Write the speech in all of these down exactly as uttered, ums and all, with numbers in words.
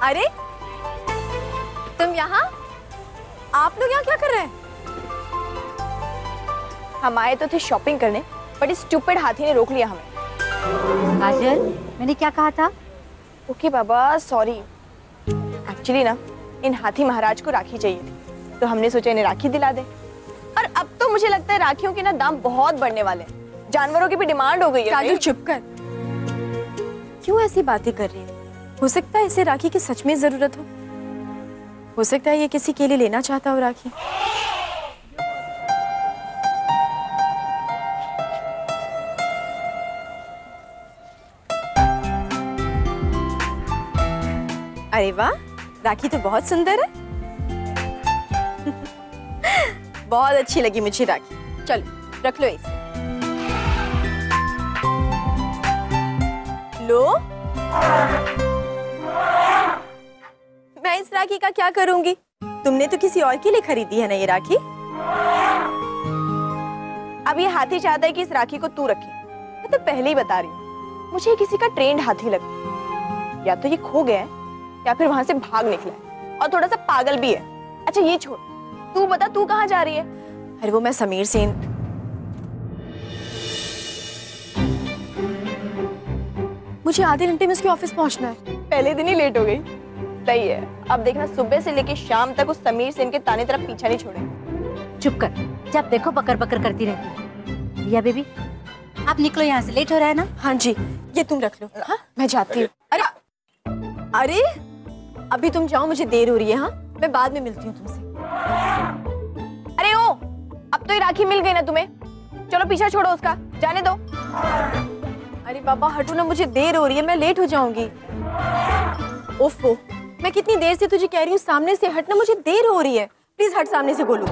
अरे तुम यहाँ? आप लोग यहाँ क्या कर रहे हैं? हम आए तो थे शॉपिंग करने, बट इस स्टूपिड हाथी ने रोक लिया हमें। काजल, मैंने क्या कहा था? ओके बाबा, सॉरी। एक्चुअली ना इन हाथी महाराज को राखी चाहिए थी, तो हमने सोचा इन्हें राखी दिला दे। और अब तो मुझे लगता है राखियों के ना दाम बहुत बढ़ने वाले हैं। जानवरों की भी डिमांड हो गई है। काजल चुप कर, क्यों ऐसी बातें कर रही है? हो सकता है इसे राखी की सच में जरूरत हो हो सकता है ये किसी के लिए लेना चाहता हो राखी। अरे वाह, राखी तो बहुत सुंदर है। बहुत अच्छी लगी मुझे राखी। चलो रख लो इसे। लो, मैं इस राखी का क्या करूंगी? तुमने तो किसी और के लिए खरीदी है ना ये राखी। अब ये हाथी चाहता है कि इस राखी को तू रखे। मैं तो पहले ही बता रही हूँ, मुझे किसी का ट्रेंड हाथी लगा। या तो ये खो गया है या फिर वहां से भाग निकला है, और थोड़ा सा पागल भी है। अच्छा ये छोड़, तू बता तू कहाँ जा रही है? अरे वो मैं समीर सेन। मुझे आधे घंटे में उसके ऑफिस पहुंचना है। पहले दिन ही लेट हो गई। सही है, अब देखना सुबह से लेके शाम तक उस समीर सेन के ताने तरफ पीछा नहीं छोड़े। चुप कर, जब देखो बकर बकर करती रहती है। रिया बेबी, आप निकलो यहाँ से, लेट हो रहा है ना। हाँ जी, ये तुम रख लो। हाँ मैं जाती हूँ। अरे अरे अभी तुम जाओ, मुझे देर हो रही है। हाँ मैं बाद में मिलती हूँ तुमसे। अरे ओ, अब तो ये राखी मिल गई ना तुम्हें, चलो पीछा छोड़ो उसका, जाने दो। अरे बाबा हटो ना, मुझे देर हो रही है, मैं लेट हो जाऊंगी। ओफो, मैं कितनी देर से तुझे कह रही हूँ सामने से हटना, मुझे देर हो रही है। प्लीज हट सामने से गोलू।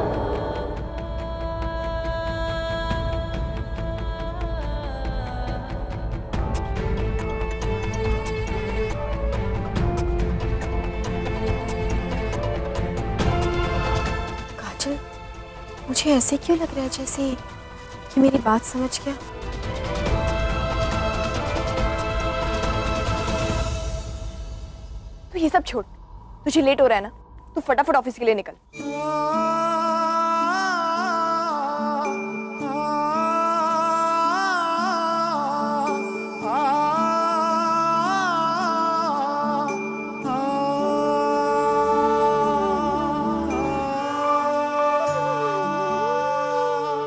काजल, मुझे ऐसे क्यों लग रहा है जैसे कि मेरी बात समझ गया। तो ये सब छोड़, तुझे लेट हो रहा है ना, तू फटाफट ऑफिस के लिए निकल।